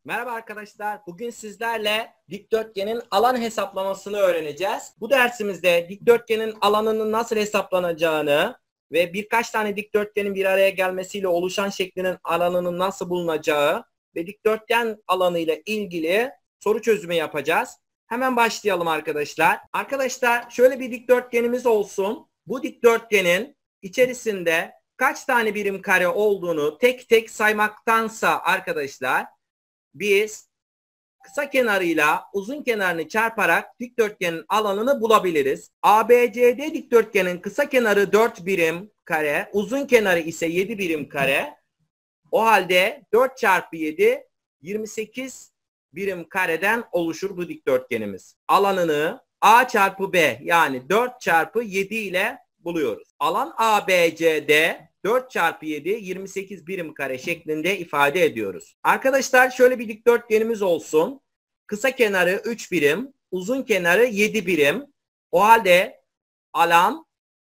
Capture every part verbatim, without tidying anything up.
Merhaba arkadaşlar. Bugün sizlerle dikdörtgenin alan hesaplamasını öğreneceğiz. Bu dersimizde dikdörtgenin alanının nasıl hesaplanacağını ve birkaç tane dikdörtgenin bir araya gelmesiyle oluşan şeklinin alanının nasıl bulunacağı ve dikdörtgen alanı ile ilgili soru çözümü yapacağız. Hemen başlayalım arkadaşlar. Arkadaşlar şöyle bir dikdörtgenimiz olsun. Bu dikdörtgenin içerisinde kaç tane birim kare olduğunu tek tek saymaktansa arkadaşlar biz kısa kenarıyla uzun kenarını çarparak dikdörtgenin alanını bulabiliriz. A B C D dikdörtgenin kısa kenarı dört birim kare, uzun kenarı ise yedi birim kare. O halde dört çarpı yedi, yirmi sekiz birim kareden oluşur bu dikdörtgenimiz. Alanını A çarpı B yani dört çarpı yedi ile buluyoruz. Alan A B C D dört çarpı yedi, yirmi sekiz birim kare şeklinde ifade ediyoruz. Arkadaşlar şöyle bir dikdörtgenimiz olsun. Kısa kenarı üç birim, uzun kenarı yedi birim. O halde alan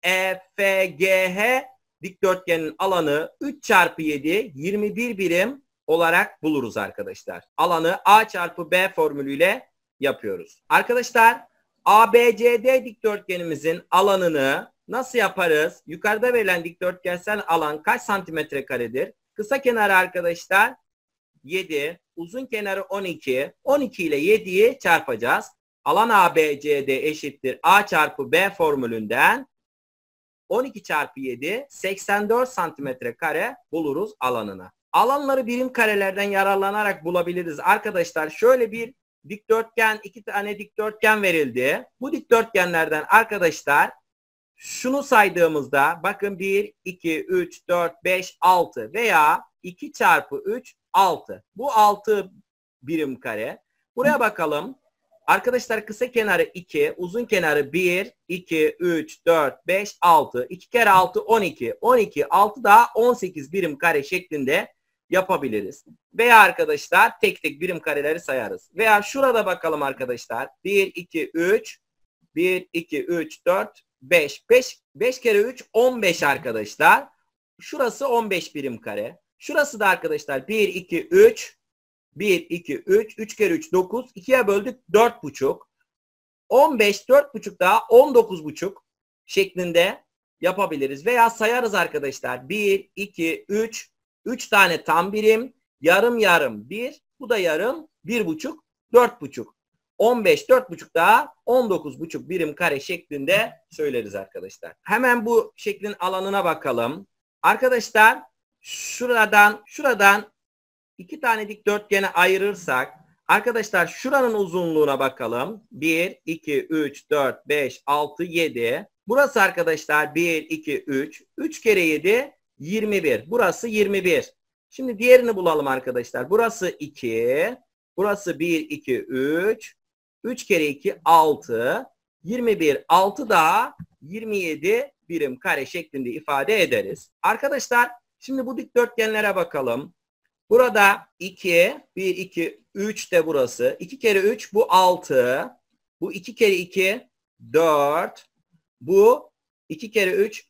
E F G H dikdörtgenin alanı üç çarpı yedi, yirmi bir birim olarak buluruz arkadaşlar. Alanı A çarpı B formülüyle yapıyoruz. Arkadaşlar A B C D dikdörtgenimizin alanını nasıl yaparız? Yukarıda verilen dikdörtgensel alan kaç santimetre karedir? Kısa kenarı arkadaşlar yedi, uzun kenarı on iki. on iki ile yediyi çarpacağız. Alan A B C D eşittir A çarpı B formülünden on iki çarpı yedi, seksen dört santimetre kare buluruz alanını. Alanları birim karelerden yararlanarak bulabiliriz. Arkadaşlar şöyle bir dikdörtgen, iki tane dikdörtgen verildi. Bu dikdörtgenlerden arkadaşlar şunu saydığımızda bakın bir, iki, üç, dört, beş, altı veya iki çarpı üç, altı. Bu altı birim kare. Buraya bakalım. Arkadaşlar kısa kenarı iki, uzun kenarı bir, iki, üç, dört, beş, altı. iki kere altı, on iki. on iki, altı daha on sekiz birim kare şeklinde yapabiliriz. Veya arkadaşlar tek tek birim kareleri sayarız. Veya şurada bakalım arkadaşlar. bir, iki, üç, bir, iki, üç, dört, beş. beş, beş kere üç, on beş arkadaşlar. Şurası on beş birim kare. Şurası da arkadaşlar bir, iki, üç. bir, iki, üç. üç kere üç, dokuz. ikiye böldük dört buçuk. on beş, dört buçuk daha on dokuz buçuk şeklinde yapabiliriz. Veya sayarız arkadaşlar. bir, iki, üç. üç tane tam birim. Yarım yarım bir. Bu da yarım. bir buçuk, dört buçuk. on beş, dört buçuk daha on dokuz buçuk birim kare şeklinde söyleriz arkadaşlar. Hemen bu şeklin alanına bakalım. Arkadaşlar şuradan şuradan iki tane dikdörtgeni ayırırsak arkadaşlar şuranın uzunluğuna bakalım. bir, iki, üç, dört, beş, altı, yedi. Burası arkadaşlar bir, iki, üç. üç kere yedi, yirmi bir. Burası yirmi bir. Şimdi diğerini bulalım arkadaşlar. Burası iki. Burası bir, iki, üç. üç kere iki, altı. yirmi bir, altı daha yirmi yedi birim kare şeklinde ifade ederiz. Arkadaşlar şimdi bu dikdörtgenlere bakalım. Burada iki, bir, iki, üç de burası. iki kere üç bu altı. Bu iki kere iki, dört. Bu iki kere üç,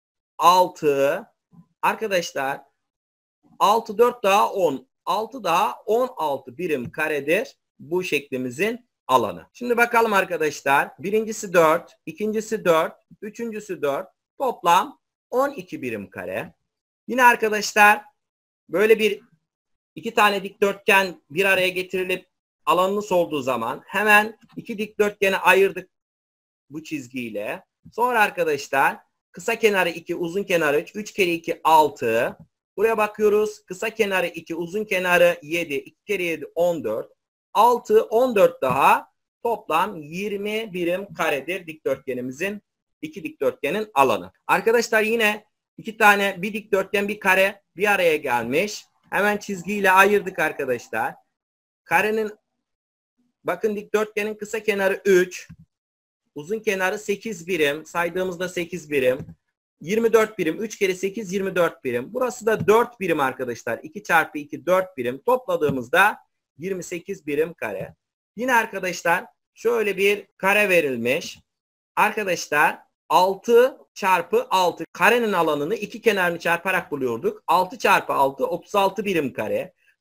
altı. Arkadaşlar altı, dört daha on. altı daha on altı birim karedir bu şeklimizin alanı. Şimdi bakalım arkadaşlar. Birincisi dört, ikincisi dört, üçüncüsü dört. Toplam on iki birim kare. Yine arkadaşlar böyle bir iki tane dikdörtgen bir araya getirilip alanını sorduğu zaman hemen iki dikdörtgeni ayırdık bu çizgiyle. Sonra arkadaşlar kısa kenarı iki, uzun kenarı üç. üç kere iki, altı. Buraya bakıyoruz. Kısa kenarı iki, uzun kenarı yedi. iki kere yedi, on dört. altı, on dört daha toplam yirmi birim karedir dikdörtgenimizin, iki dikdörtgenin alanı. Arkadaşlar yine iki tane bir dikdörtgen bir kare bir araya gelmiş. Hemen çizgiyle ayırdık arkadaşlar. Karenin bakın dikdörtgenin kısa kenarı üç. Uzun kenarı sekiz birim. Saydığımızda sekiz birim. yirmi dört birim. üç kere sekiz, yirmi dört birim. Burası da dört birim arkadaşlar. iki çarpı iki, dört birim. Topladığımızda yirmi sekiz birim kare. Yine arkadaşlar şöyle bir kare verilmiş. Arkadaşlar altı çarpı altı. Karenin alanını iki kenarını çarparak buluyorduk. altı çarpı altı, otuz altı birim kare.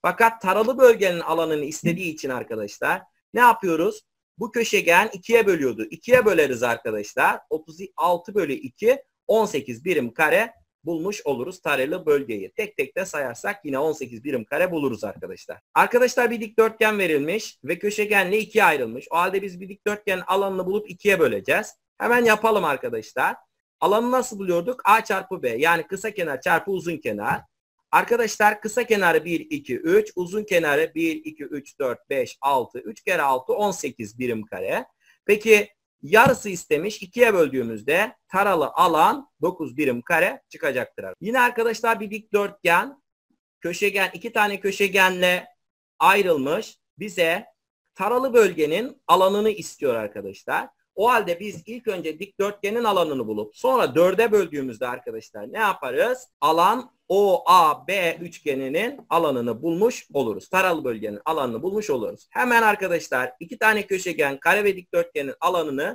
Fakat taralı bölgenin alanını istediği için arkadaşlar ne yapıyoruz? Bu köşegen ikiye bölüyordu. ikiye böleriz arkadaşlar. otuz altı bölü iki on sekiz birim kare bulmuş oluruz taralı bölgeyi. Tek tek de sayarsak yine on sekiz birim kare buluruz arkadaşlar. Arkadaşlar bir dikdörtgen verilmiş ve köşegenle ikiye ayrılmış. O halde biz bir dikdörtgenin alanını bulup ikiye böleceğiz. Hemen yapalım arkadaşlar. Alanı nasıl buluyorduk? A çarpı B, yani kısa kenar çarpı uzun kenar. Arkadaşlar kısa kenarı bir, iki, üç, uzun kenarı bir, iki, üç, dört, beş, altı, üç kere altı, on sekiz birim kare. Peki yarısı istemiş, ikiye böldüğümüzde taralı alan dokuz birim kare çıkacaktır. Yine arkadaşlar bir dikdörtgen, köşegen, iki tane köşegenle ayrılmış, bize taralı bölgenin alanını istiyor arkadaşlar. O halde biz ilk önce dikdörtgenin alanını bulup sonra dörde böldüğümüzde arkadaşlar ne yaparız? Alan O A B üçgeninin alanını bulmuş oluruz. Taralı bölgenin alanını bulmuş oluruz. Hemen arkadaşlar iki tane köşegen kare ve dikdörtgenin alanını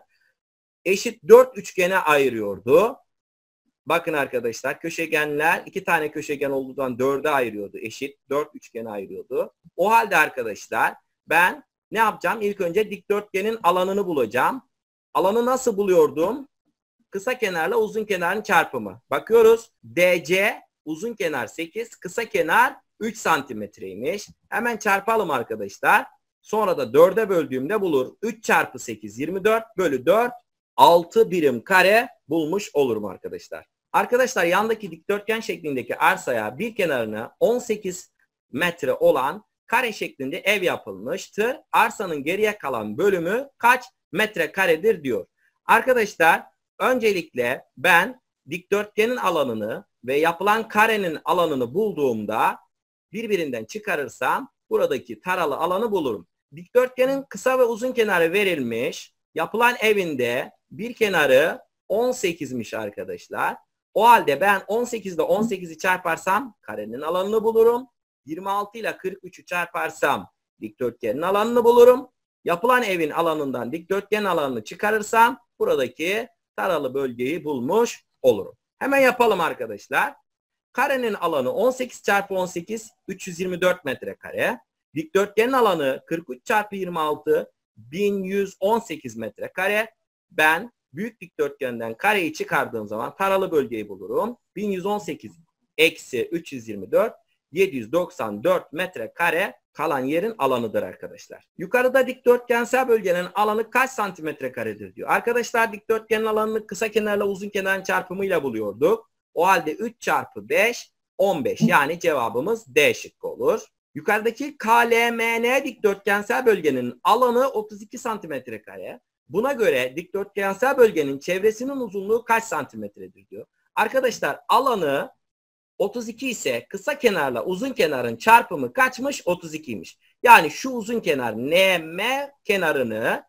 eşit dört üçgene ayırıyordu. Bakın arkadaşlar köşegenler iki tane köşegen olduğundan dörde ayırıyordu. Eşit dört üçgene ayırıyordu. O halde arkadaşlar ben ne yapacağım? İlk önce dikdörtgenin alanını bulacağım. Alanı nasıl buluyordum? Kısa kenarla uzun kenarın çarpımı. Bakıyoruz. D C uzun kenar sekiz, kısa kenar üç santimetreymiş. Hemen çarpalım arkadaşlar. Sonra da dörde böldüğümde bulur. üç çarpı sekiz yirmi dört bölü dört altı birim kare bulmuş olurum arkadaşlar. Arkadaşlar yandaki dikdörtgen şeklindeki arsaya bir kenarına on sekiz metre olan kare şeklinde ev yapılmıştır. Arsanın geriye kalan bölümü kaç metrekaredir diyor. Arkadaşlar öncelikle ben dikdörtgenin alanını ve yapılan karenin alanını bulduğumda birbirinden çıkarırsam buradaki taralı alanı bulurum. Dikdörtgenin kısa ve uzun kenarı verilmiş. Yapılan evinde bir kenarı on sekizmiş arkadaşlar. O halde ben on sekiz ile on sekizi çarparsam karenin alanını bulurum. yirmi altı ile kırk üçü çarparsam dikdörtgenin alanını bulurum. Yapılan evin alanından dikdörtgen alanını çıkarırsam buradaki taralı bölgeyi bulmuş olurum. Hemen yapalım arkadaşlar. Karenin alanı on sekiz çarpı on sekiz üç yüz yirmi dört metrekare. Dikdörtgenin alanı kırk üç çarpı yirmi altı bin yüz on sekiz metrekare. Ben büyük dikdörtgenden kareyi çıkardığım zaman taralı bölgeyi bulurum. bin yüz on sekiz eksi üç yüz yirmi dört yedi yüz doksan dört metrekare kalan yerin alanıdır arkadaşlar. Yukarıda dikdörtgensel bölgenin alanı kaç santimetre karedir diyor. Arkadaşlar dikdörtgenin alanını kısa kenarla uzun kenarın çarpımıyla buluyorduk. O halde üç çarpı beş on beş, yani cevabımız D şıkkı olur. Yukarıdaki K L M N dikdörtgensel bölgenin alanı otuz iki santimetre kare. Buna göre dikdörtgensel bölgenin çevresinin uzunluğu kaç santimetredir diyor. Arkadaşlar alanı otuz iki ise kısa kenarla uzun kenarın çarpımı kaçmış? otuz ikiymiş. Yani şu uzun kenar N M kenarını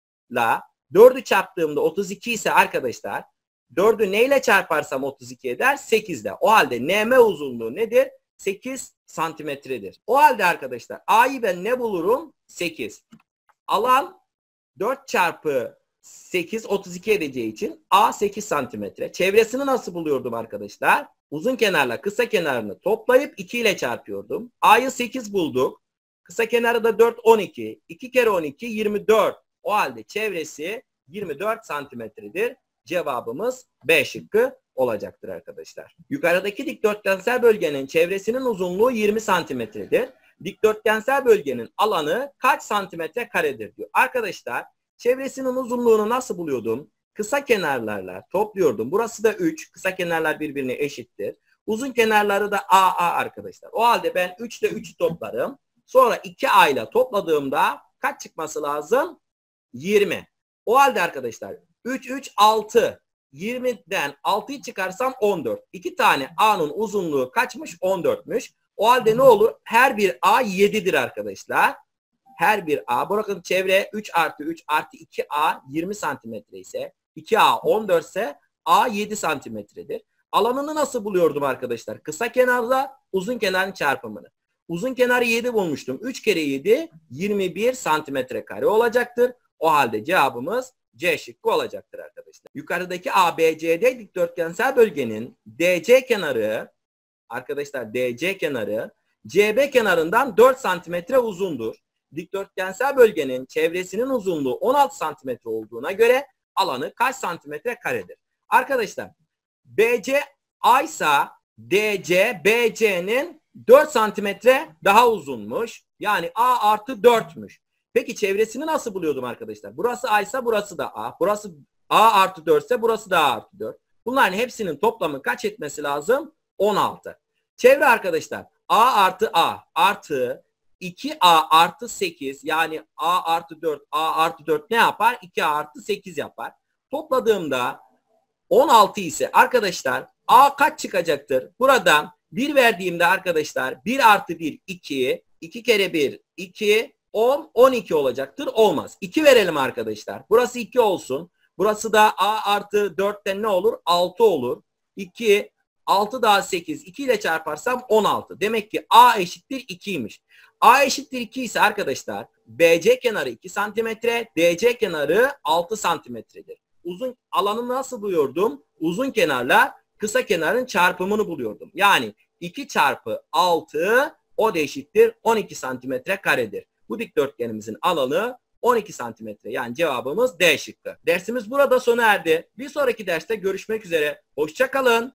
la dördü çarptığımda otuz iki ise arkadaşlar dördü neyle çarparsam otuz iki eder? sekiz ile. O halde N M uzunluğu nedir? sekiz santimetredir. O halde arkadaşlar A'yı ben ne bulurum? sekiz. Alan dört çarpı sekiz otuz iki edeceği için A sekiz santimetre. Çevresini nasıl buluyordum arkadaşlar? Uzun kenarla kısa kenarını toplayıp iki ile çarpıyordum. A'yı sekiz bulduk. Kısa kenarı da dört on iki. iki kere on iki yirmi dört. O halde çevresi yirmi dört santimetredir. Cevabımız B şıkkı olacaktır arkadaşlar. Yukarıdaki dikdörtgensel bölgenin çevresinin uzunluğu yirmi santimetredir. Dikdörtgensel bölgenin alanı kaç santimetre karedir diyor. Arkadaşlar çevresinin uzunluğunu nasıl buluyordum? Kısa kenarlarla topluyordum. Burası da üç. Kısa kenarlar birbirine eşittir. Uzun kenarları da A A arkadaşlar. O halde ben üç ile üçü toplarım. Sonra iki A ile topladığımda kaç çıkması lazım? yirmi. O halde arkadaşlar üç üç altı. yirmiden altıyı çıkarsam on dört. iki tane A'nın uzunluğu kaçmış? on dörtmüş. O halde ne olur? Her bir A yedidir arkadaşlar. Her bir A. Bakın çevre üç artı üç artı iki A yirmi santimetre ise iki A on dört ise A yedi santimetredir. Alanını nasıl buluyordum arkadaşlar? Kısa kenarla uzun kenarın çarpımını. Uzun kenarı yedi bulmuştum. üç kere yedi yirmi bir santimetre kare olacaktır. O halde cevabımız C şıkkı olacaktır arkadaşlar. Yukarıdaki A B C D dikdörtgensel bölgenin D C kenarı arkadaşlar D C kenarı C B kenarından dört santimetre uzundur. Dikdörtgensel bölgenin çevresinin uzunluğu on altı santimetre olduğuna göre alanı kaç santimetre karedir? Arkadaşlar B C A ise D C B C'nin dört santimetre daha uzunmuş. Yani A artı dörtmüş. Peki çevresini nasıl buluyordum arkadaşlar? Burası A ise burası da A. Burası A artı dört ise burası da A artı dört. Bunların hepsinin toplamı kaç etmesi lazım? on altı. Çevre arkadaşlar A artı A artı iki A artı sekiz, yani A artı dört, A artı dört ne yapar? iki A artı sekiz yapar. Topladığımda on altı ise arkadaşlar A kaç çıkacaktır? Buradan bir verdiğimde arkadaşlar bir artı bir iki, iki kere bir iki, on, on iki olacaktır. Olmaz. iki verelim arkadaşlar. Burası iki olsun. Burası da A artı dörtten ne olur? altı olur. iki, altı daha sekiz. iki ile çarparsam on altı. Demek ki A eşittir ikiymiş. A eşittir iki ise arkadaşlar B C kenarı iki santimetre, D C kenarı altı santimetredir. Uzun alanı nasıl buluyordum? Uzun kenarla kısa kenarın çarpımını buluyordum. Yani iki çarpı altı o da eşittir on iki santimetre karedir. Bu dikdörtgenimizin alanı on iki santimetre. Yani cevabımız D şıkkı. Dersimiz burada sona erdi. Bir sonraki derste görüşmek üzere. Hoşça kalın.